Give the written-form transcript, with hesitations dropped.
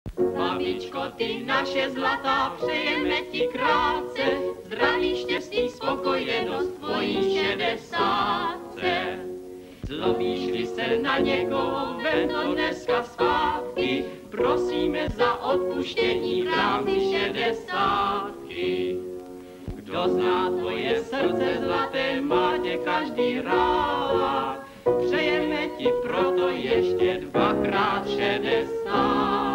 Babičko, ty naše zlatá, přejeme ti krátce, zdraví, štěstí, spokojenost tvojí 60. Zlobíš-li se na někoho, vem to dneska zpátky, prosíme za odpuštění v rámci 60. Kdo zná tvoje srdce zlaté, má tě každý rád, přejeme ti proto ještě 2x60.